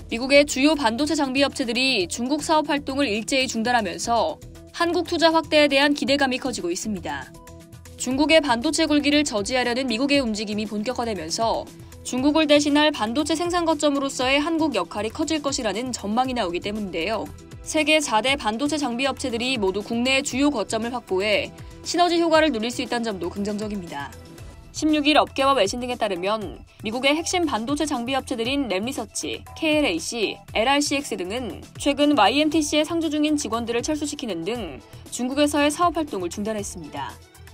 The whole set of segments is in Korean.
미국의 주요 반도체 장비 업체들이 중국 사업 활동을 일제히 중단하면서 한국 투자 확대에 대한 기대감이 커지고 있습니다. 중국의 반도체 굴기를 저지하려는 미국의 움직임이 본격화되면서 중국을 대신할 반도체 생산 거점으로서의 한국 역할이 커질 것이라는 전망이 나오기 때문인데요. 세계 4대 반도체 장비 업체들이 모두 국내의 주요 거점을 확보해 시너지 효과를 누릴 수 있다는 점도 긍정적입니다. 16일 업계와 외신 등에 따르면 미국의 핵심 반도체 장비 업체들인 램리서치, KLAC, LRCX 등은 최근 YMTC에 상주 중인 직원들을 철수시키는 등 중국에서의 사업 활동을 중단했습니다.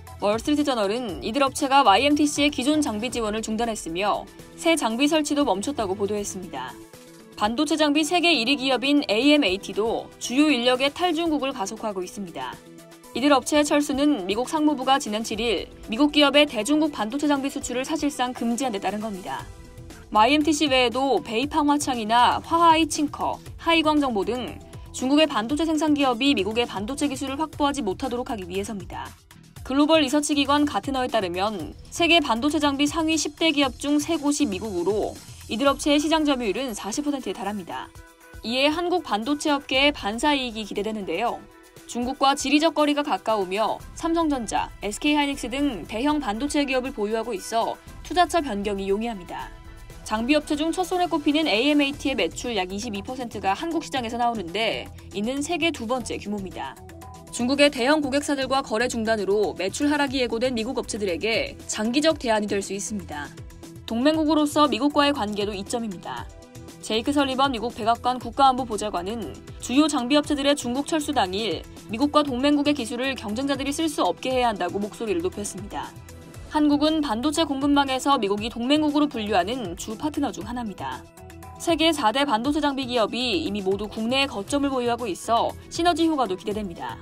월스트리트저널은 이들 업체가 YMTC의 기존 장비 지원을 중단했으며 새 장비 설치도 멈췄다고 보도했습니다. 반도체 장비 세계 1위 기업인 AMAT도 주요 인력의 탈중국을 가속화하고 있습니다. 이들 업체의 철수는 미국 상무부가 지난 7일 미국 기업의 대중국 반도체 장비 수출을 사실상 금지한 데 따른 겁니다. YMTC 외에도 베이팡화창이나 화하이 칭커, 하이광정보 등 중국의 반도체 생산 기업이 미국의 반도체 기술을 확보하지 못하도록 하기 위해서입니다. 글로벌 리서치 기관 가트너에 따르면 세계 반도체 장비 상위 10대 기업 중 3곳이 미국으로 이들 업체의 시장 점유율은 40%에 달합니다. 이에 한국 반도체 업계의 반사 이익이 기대되는데요. 중국과 지리적 거리가 가까우며 삼성전자, SK하이닉스 등 대형 반도체 기업을 보유하고 있어 투자처 변경이 용이합니다. 장비업체 중 첫손에 꼽히는 AMAT의 매출 약 22%가 한국 시장에서 나오는데 이는 세계 두 번째 규모입니다. 중국의 대형 고객사들과 거래 중단으로 매출 하락이 예고된 미국 업체들에게 장기적 대안이 될 수 있습니다. 동맹국으로서 미국과의 관계도 이점입니다. 제이크 설리번 미국 백악관 국가안보보좌관은 주요 장비업체들의 중국 철수 당일 미국과 동맹국의 기술을 경쟁자들이 쓸 수 없게 해야 한다고 목소리를 높였습니다. 한국은 반도체 공급망에서 미국이 동맹국으로 분류하는 주 파트너 중 하나입니다. 세계 4대 반도체 장비 기업이 이미 모두 국내에 거점을 보유하고 있어 시너지 효과도 기대됩니다.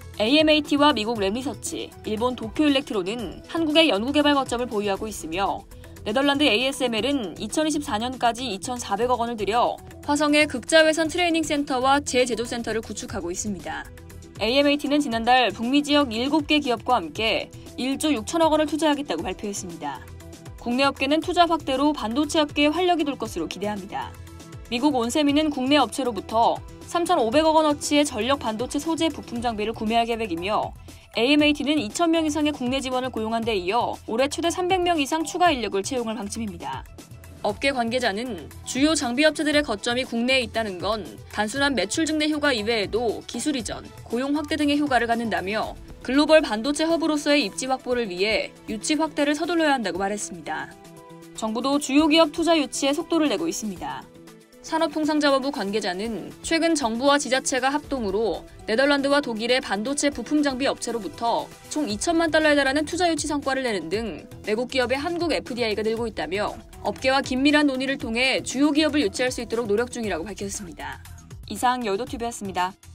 AMAT와 미국 램리서치, 일본 도쿄일렉트론은 한국의 연구개발 거점을 보유하고 있으며 네덜란드 ASML은 2024년까지 2,400억 원을 들여 화성의 극자외선 트레이닝 센터와 재제조 센터를 구축하고 있습니다. AMAT는 지난달 북미 지역 7개 기업과 함께 1조 6천억 원을 투자하겠다고 발표했습니다. 국내 업계는 투자 확대로 반도체 업계에 활력이 돌 것으로 기대합니다. 미국 온세미는 국내 업체로부터 3,500억 원어치의 전력 반도체 소재 부품 장비를 구매할 계획이며 AMAT는 2,000명 이상의 국내 직원을 고용한 데 이어 올해 최대 300명 이상 추가 인력을 채용할 방침입니다. 업계 관계자는 주요 장비 업체들의 거점이 국내에 있다는 건 단순한 매출 증대 효과 이외에도 기술 이전, 고용 확대 등의 효과를 갖는다며 글로벌 반도체 허브로서의 입지 확보를 위해 유치 확대를 서둘러야 한다고 말했습니다. 정부도 주요 기업 투자 유치에 속도를 내고 있습니다. 산업통상자원부 관계자는 최근 정부와 지자체가 합동으로 네덜란드와 독일의 반도체 부품 장비 업체로부터 총 2천만 달러에 달하는 투자 유치 성과를 내는 등 외국 기업의 한국 FDI가 늘고 있다며 업계와 긴밀한 논의를 통해 주요 기업을 유치할 수 있도록 노력 중이라고 밝혔습니다. 이상 여의도TV였습니다.